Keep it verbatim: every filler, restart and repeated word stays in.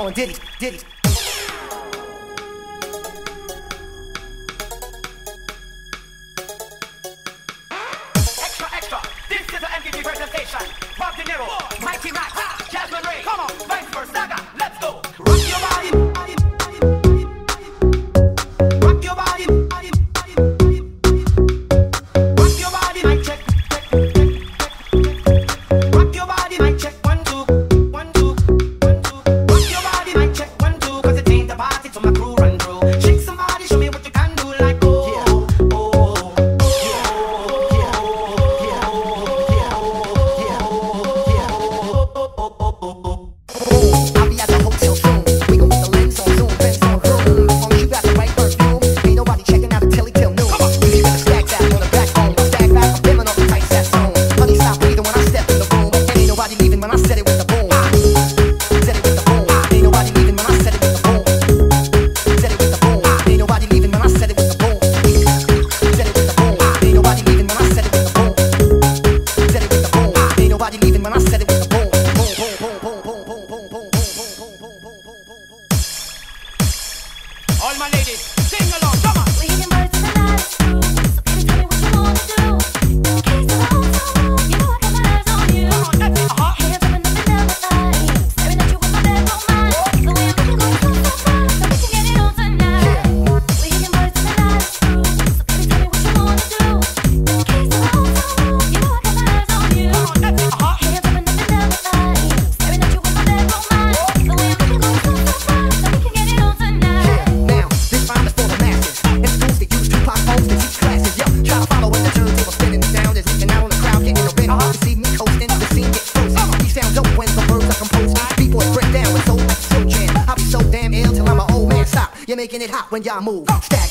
blowing ditties, ditties. Extra, extra, this is an M T V presentation. Bob De Niro, Mighty Max, Jasmine Ray, come on, Vice versa, Saga, let's go. Rock your body, rock your body, rock your body, mic check, rock your body, mic check, one, two, one, two, one, two. Rock your body, mic check, one, two, cause it ain't a party till my crew run through. Shake somebody, show me what you can do, like oh, yeah. oh, oh, I'll be at the hotel soon. We gon' get the lens on zoom, lens on room. As long as you got the right perfume, ain't nobody checking out the telly till noon. You better stack that on the backbone. Stack back, I'm feeling off the tight set zone. Honey, stop breathing when I step in the room. And ain't nobody leaving when I said it with the boom. Said it with the boom. Ain't nobody leaving when I said it with the boom. Said it with the boom. Ain't nobody leaving when I said it with the boom. Said it with the boom. Ain't nobody leaving when I said it with the boom. Said it with the boom. Ain't nobody leaving when I said it with the boom. All my ladies, sing along, come on. We can burst in the night, so baby, tell me what you wanna do. In case of a hotel room, you know I got my eyes on you. Come on, that's it, uh-huh. Hands up and up and down the line, staring at you with my bedroom mind. The way I'm looking goes so so fine, so we can get it on tonight. We can burst in the night, so baby, tell me what you wanna do. In case of a hotel room, you know I got my eyes on you. Come on, that's it, uh-huh. Hands up and up and down the line, staring at you with my bedroom mind. The way I'm looking goes so so fine, so we can get it on tonight. Now, this rhyme is for the masses. In schools they use Tupac phones to teach classes. Yo, try to follow when the turntable spinning. The sound is leaking out on the crowd, getting a rhythm. You see me coasting, the scene gets frozen. These sound dope when the words are composed. People break down with soul like a slow jam. I'll be so damn ill till I'm an old man. Stop, you're making it hot when y'all move. Stack